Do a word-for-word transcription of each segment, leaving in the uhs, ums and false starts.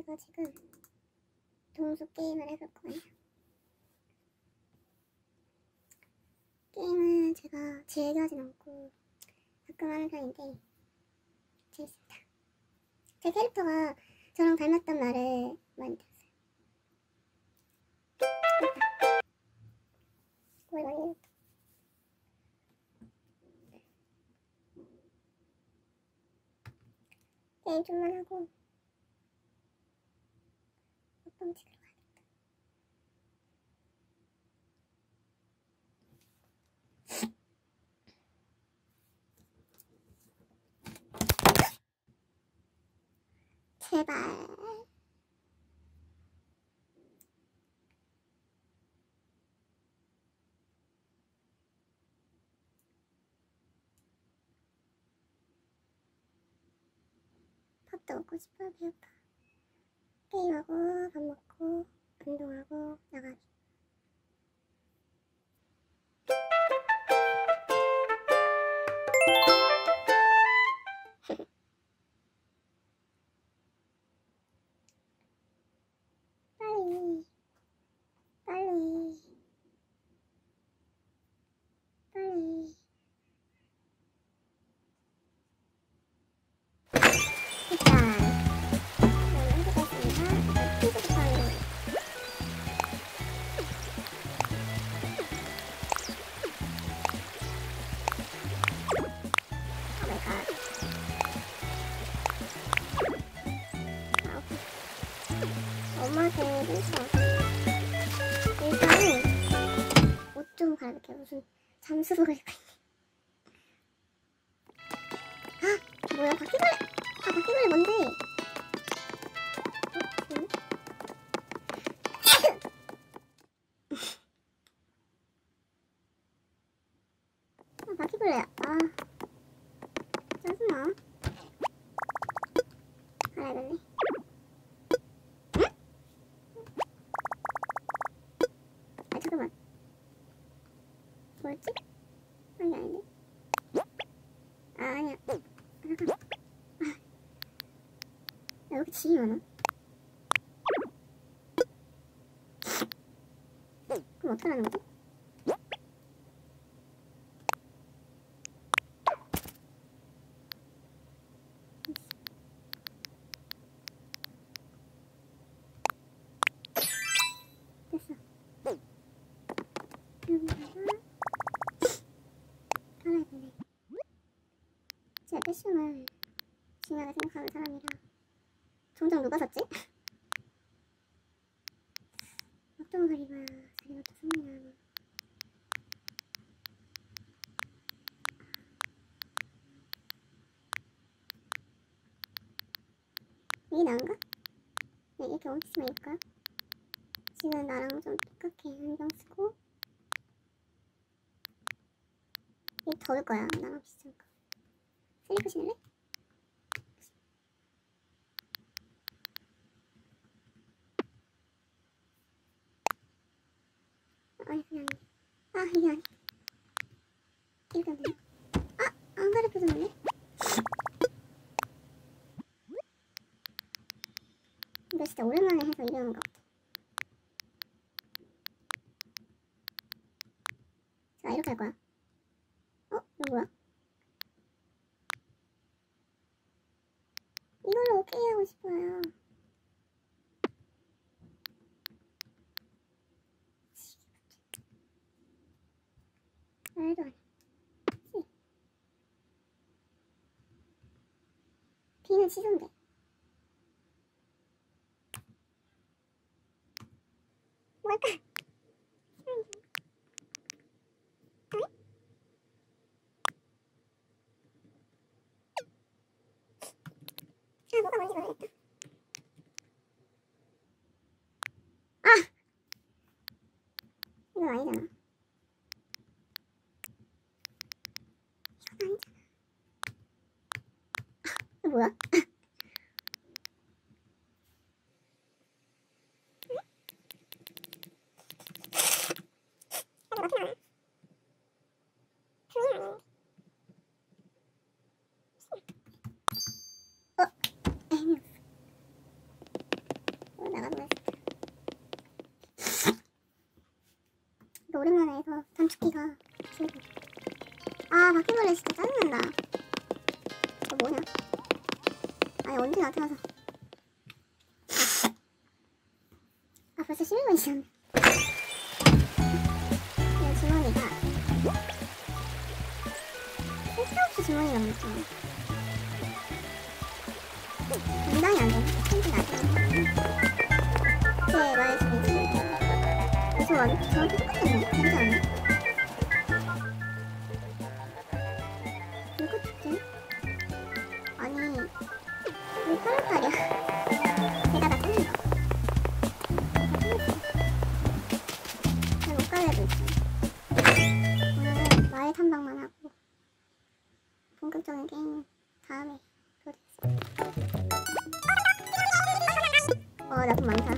제가 지금 동수 게임을 해볼 거예요. 게임은 제가 즐겨 하진 않고 가끔 하는 편인데 재밌습니다. 제 캐릭터가 저랑 닮았단 말을 많이 들었어요. 됐다. 거의 많이 들었다. 게임 좀만 하고 먹방 찍으러 가야겠다. 제발. 밥도 먹고 싶어. 배고파. 게임하고 밥 먹고 운동하고 나가기. 빨리 빨리 빨리. 됐다. 그럼 해보겠습니다. 핑크부터 하는 거예요. 오 마이 갓. 아, 오케이. 엄마한테 훔쳐. 일단은 옷 좀 갈아입을게요. 무슨 잠수복을 입고 있네. 아! 뭐야, 바퀴벌레! 아, 바퀴벌레 뭔데? 어? 아, 바퀴벌레야. 아, 짜증나. 갈아입을래. 응? 아, 잠깐만. 뭐였지? 아, 이게 아닌데? 아, 아니야. 아, 잠깐만. 아, 야, 왜 이렇게 짐이 많아? 그럼 어떻게 하는 거지? 됐어. 여기다가 갈아입을래. 제가 패션을 중요하게 생각하는 사람이라. 종종 누가 샀지? 어떤 걸 입어야 잘 입었다 소문나. 이게 나은가? 네, 이렇게 원피스만 입을까요? 지금 나랑 좀 똑같게 안경 쓰고. 이게 더울 거야. 나랑 비슷한 거. 슬리퍼 신을래? 아니, 그냥 아, 이게 아니. 이렇게 하면 되나? 아! 안 가르쳐줬네? 이거 진짜 오랜만에 해서 이러는 것 같아. 자, 이렇게 할 거야. 어? 이거 뭐야? 이걸로 오케이 하고 싶어요. 말도 안 해. B는 취소인데. 뭘까? 아, 뭐가 뭔지 모르겠다. 아! 이거 아니잖아. 이건 아니잖아. 이거 뭐야? 멈추기가 기억이. 아 바퀴벌레 진짜 짜증난다. 이거 뭐냐? 아니 언제 나타나서. 아 벌써 십일 분이 지났네. 이 주머니가 쓸데없이 주머니가 많죠. 감당이 안 돼. 편지 나중에 제 말씀이 지금 저 완, 저한테 똑같았네. 편지 안 해. 이거 진짜? 아니 왜 팔월 달이야? 제가 다 끊는 거. 잘 못 갈래도 있어. 오늘은 마을 탐방만 하고 본격적인 게임 다음에 보겠습니다. 어 나쁜 많다.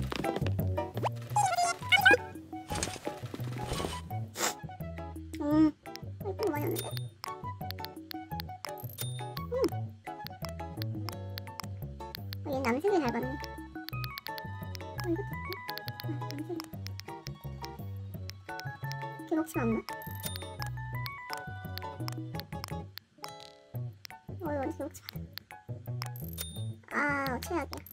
음 예쁜 거 많이 왔는데. 음 어, 얘는 남색을 잘 봤네. 어 이것도 있고. 아 남색 개복침 없나? 어 이거 완전 개복침 아 최악이야.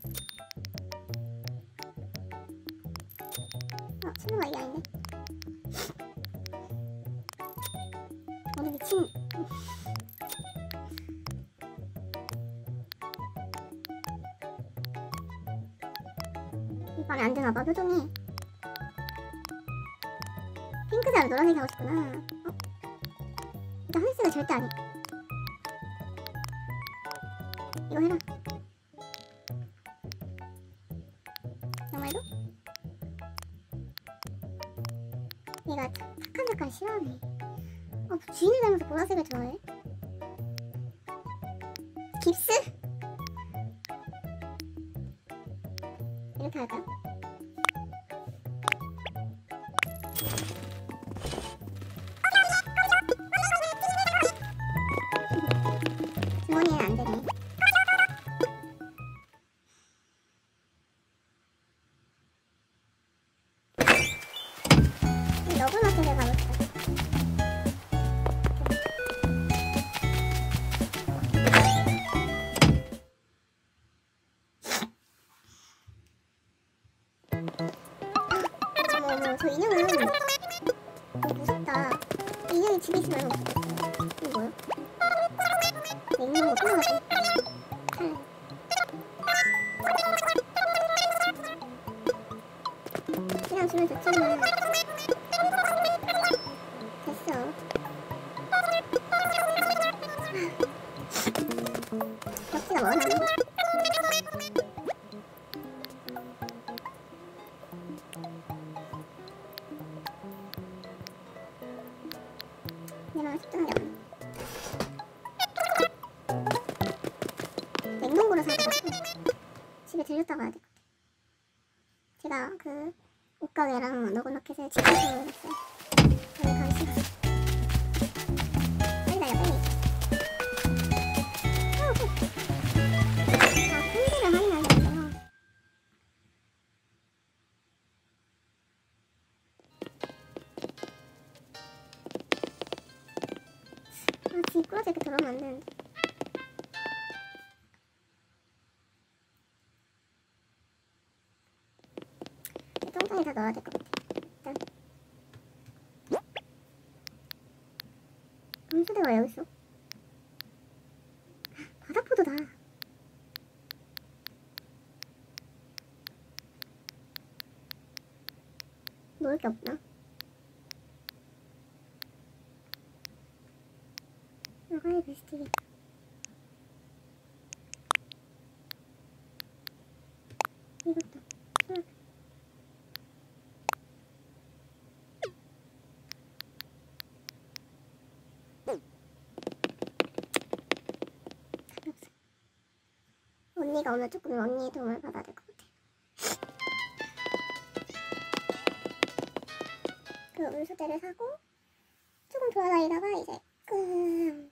어 친구가 이게 아닌데. 오늘 미친. 이 밤에 안 되나봐 표정이. 핑크색 노란색 하고 싶구나. 어? 일단 하늘색은 절대 아니. 이거 해라. 정말로? 얘가 착- 착한 색깔 싫어하네. 어, 주인을 닮아서 보라색을 좋아해? 깁스? 이렇게 할까요? 주머니에는 안 되네. 이 너브너트를 가볼까? 어머 어머 저 인형은 어, 무섭다. 인형이 집에 있으면 얼마나 무섭겠어. 이거 뭐야? 냉장고 끊어가지고 탈래. 그냥 주면 좋잖아. 됐어. 벽지가 뭐나? 내 마음에 특정한 게 없네. 냉동고를 사야 돼가지고 집에 들렸다 가야 될 것 같아. 제가 그 옷가게랑 너굴마켓을 집에서 했어요. 저는 가기 싫어서. 빨리 나가 빨리. 아 품질을 확인하는 건데요. 아 뒷꼬라지 이렇게 들어오면 안 되는데. 똥장에 다 넣어야 될 것 같아. 일단 음수대가 왜 여기 있어? 바닥포도다. 놓을 게 없나? 여가의 베스트리. 이것도 응. 언니가 오늘 조금 언니의 도움을 받아야 될 것 같아. 그 음수대를 사고 조금 돌아다니다가 이제 끔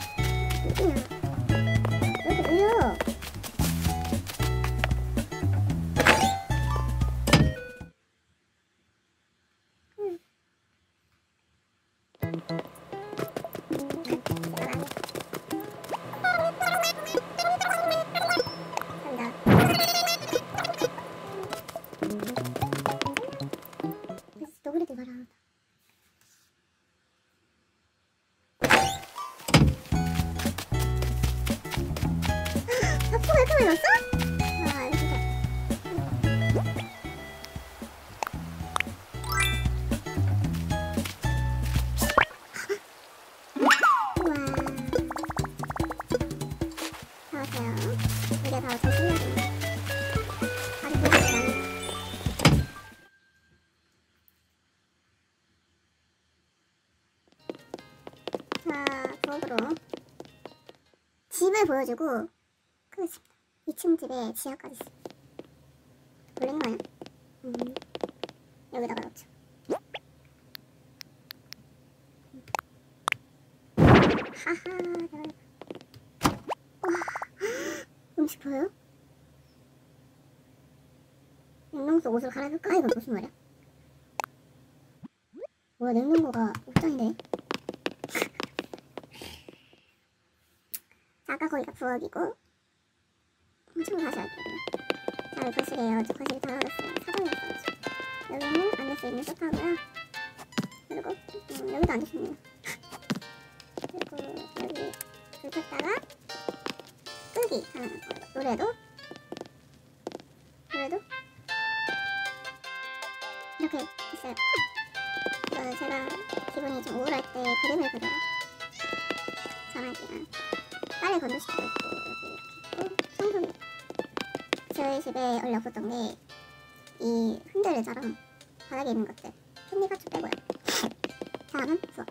어디냐? 왜 이렇게 느려? 똥을 넣었어? 와 이거 진짜. 우와. 나왔어요. 이게 바로 제 실력이에요. 아주 보여주지 자, 부엌으로 집을 보여주고 끝냈습니다. 이 층 집에 지하까지 있어. 돌리는 거야? 음, 여기다가 넣죠. 하하, 대박. 와, 음식 보여요? 냉동소 옷을 갈아입을까? 이건 무슨 말이야? 뭐야, 냉동고가 옷장인데? 자, 아까 거기가 부엌이고 엄청 다시 할게요. 자, 여기 거실이에요. 저 거실이 닫아놨어요. 사정이었어요. 여기는 앉을 수 있는 소파고요. 그리고 음, 여기도 앉을 수 있네요. 그리고 여기 불 켰다가 끄기 하는 거. 노래도 노래도 이렇게 있어요. 이거는 제가 기분이 좀 우울할 때 그림을 그려요. 전화기랑 빨래 건조시키고 있고 여기 이렇게 있고 청소기. 저희 집에 원래 없었던 게 이 흔들 의자랑 바닥에 있는 것들 캔디가추 빼고요. 다음은 부엌.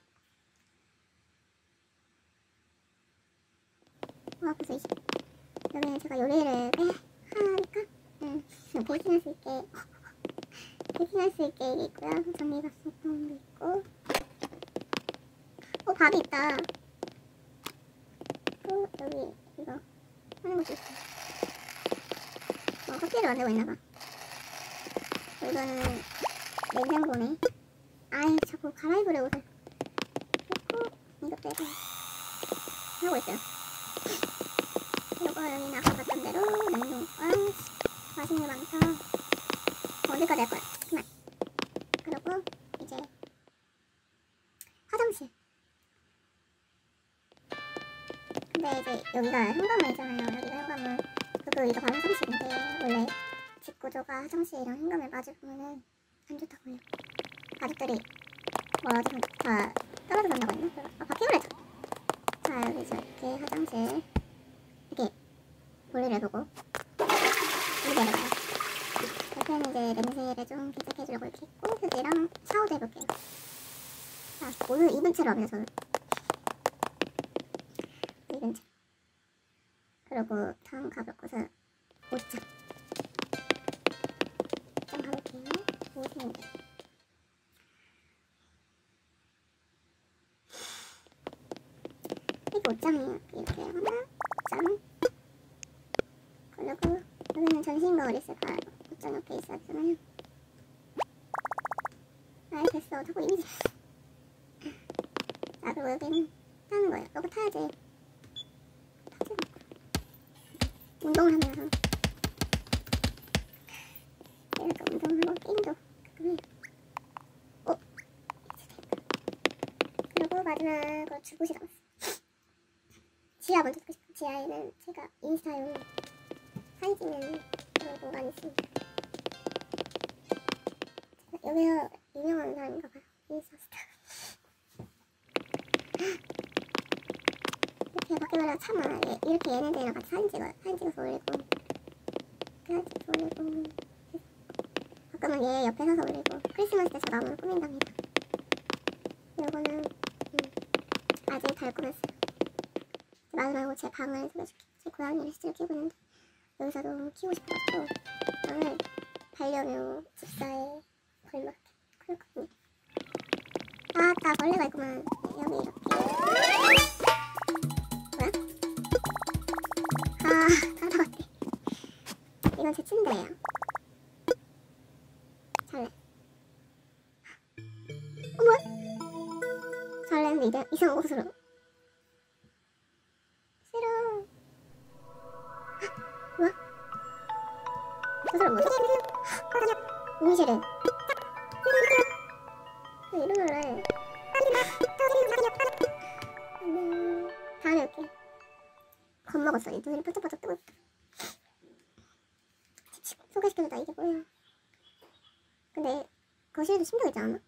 와 벌써 이십. 여기는 제가 요리를 꽤 하니까 음, 배신할 수 있게 배신할 수 있게 이게 있고요. 전기밥솥도 있고 어 밥이 있다. 또 여기 이거 하는 것도 있어. 어 커피를 만들고 있나봐. 이거는 냉장고네. 아이 자꾸 갈아입으려 옷을. 그리고 이거 빼고 하고 있어요. 이거 여기는 아까 봤던 대로 냉동고랑 맛있는 게 많다. 어디까지 할 거야? 그만. 그리고 이제 화장실. 근데 이제 여기가 현관문이잖아요. 여기가 현관문. 그리고 이거 바로 화장실인데 원래 집 구조가 화장실이랑 현관을 마주보면은 안 좋다고 해요. 가족들이 뭐라 하지? 다 떨어져 산다고 했나? 아 바퀴벌레죠. 자 여기 이렇게 화장실 이렇게 볼일을 보고 이렇게 내려가요. 옆에는 이제 냄새를 좀 괜찮게 해주려고 이렇게 있고 휴지랑 샤워도 해볼게요. 자 오늘 입은 채로 합니다 저는. 입은 채. 그리고 다음 가볼 곳은 옷장. 옷장 가볼게요. 옷은 이게 옷장이에요. 이렇게 하나 옷장. 그리고 여기는 전신 거울 있을 거예요. 옷장 옆에 있었잖아요. 아 됐어. 자꾸 이미지. 자 그리고 여기는 타는 거예요. 이거 타야지. 타지 않고 운동을 하면 이렇게 운동하고 게임도 가끔 해요. 오! 그리고 마지막으로 주봇이 남았어. 지하 먼저 듣고 싶어. 지하에는 제가 인스타용 사진 찍는 그런 공간이 있습니다. 여기서 유명한 사람인가봐요. 인스타스타. 이렇게 바퀴벌레가 참 많아요. 이렇게 얘네들이랑 같이 사진 찍어요. 사진 찍어서 올리고 사진 찍어서 올리고 가끔은 얘 옆에 서서 올리고 크리스마스 때 저 나무를 꾸민답니다. 요거는 음, 아직 달콤했어요. 마지막으로 제 방을 소개해줄게요. 제 고양이를 실제로 키우고 있는데 여기서도 키우고 싶어가지고 방을 반려묘 집사에 걸로 이렇게 키웠거든요. 아따 벌레가 있구만. 여기 이렇게 뭐야? 아 다 나왔대. 이건 제 침대예요. 잘래. 어 뭐야? 잘래는데 이제 이상한 곳으로. 싫어. 뭐야? 저 사람 뭐지? 응시를 왜 이러길래. 안녕. 다음에 올게. 겁먹었어. 이 눈이 펄쩍펄쩍 뜨고 있다. 소개시켜주다 이게 뭐야. 근데 거실에도 침대가 있지 않아?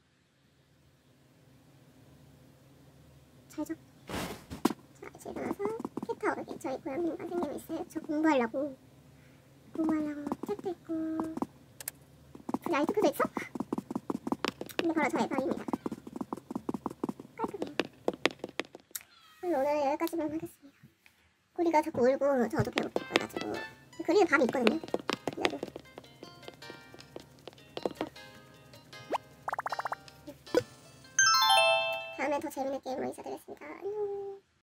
잘 자. 자 이제 일어나서 캣타워 여기 저희 고양이가 생기고 있어요. 저 공부하려고 공부하려고 책도 있고 우리 아이트크도 있어? 근데 바로 저의 방입니다. 깔끔해요. 그럼 오늘 여기까지만 하겠습니다. 구리가 자꾸 울고 저도 배고파가지고 그리에 밥이 있거든요. 그래도 다음에 더 재밌는 게임으로 인사드리겠습니다. 안녕.